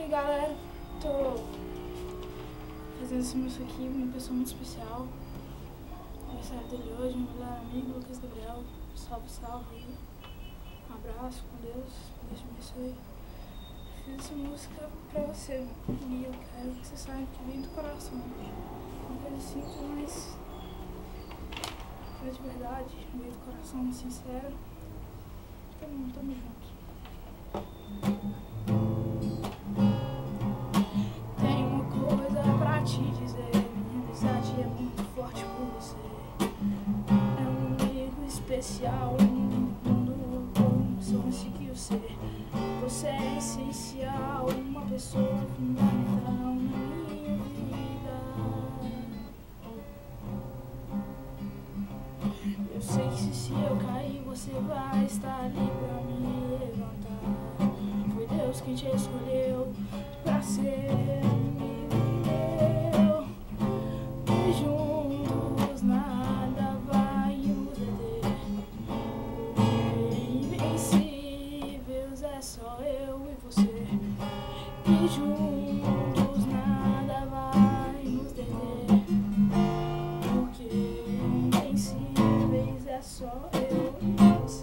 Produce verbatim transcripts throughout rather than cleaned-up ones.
galera, tô fazendo essa música aqui, uma pessoa muito especial. Aniversário dele hoje, meu melhor amigo, Lucas Gabriel. Salve, salve. Um abraço com Deus, Deus te abençoe. Fiz essa música pra você, e eu quero que você saiba que vem do coração. Uma coisa simples, mas é de verdade, vem do coração, sincero. Tamo, tamo junto. Tenho uma coisa pra te dizer, minha amizade é muito forte por você. É um amigo especial, um mundo como só conseguiu ser. Você é essencial, uma pessoa fundamental na minha vida. Eu sei que se eu cair, você vai estar ali pra me levantar. Foi Deus quem te escolheu pra ser amigo meu. E juntos nada vai nos deter. Invencíveis é só eu e você. E juntos nada vai nos deter. Porque invencíveis é só eu e você.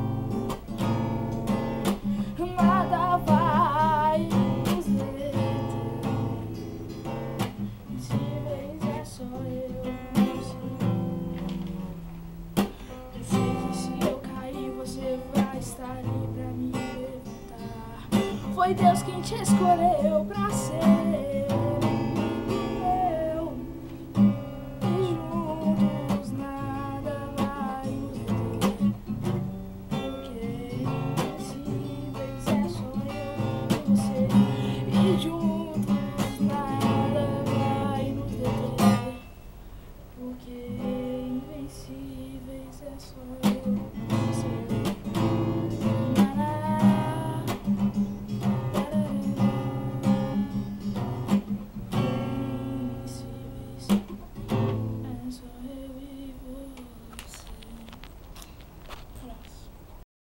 Nada vai nos deter. Invencíveis é só eu e você. Eu sei que se eu cair, você vai estar ali pra me levantar. Foi Deus quem te escolheu pra ser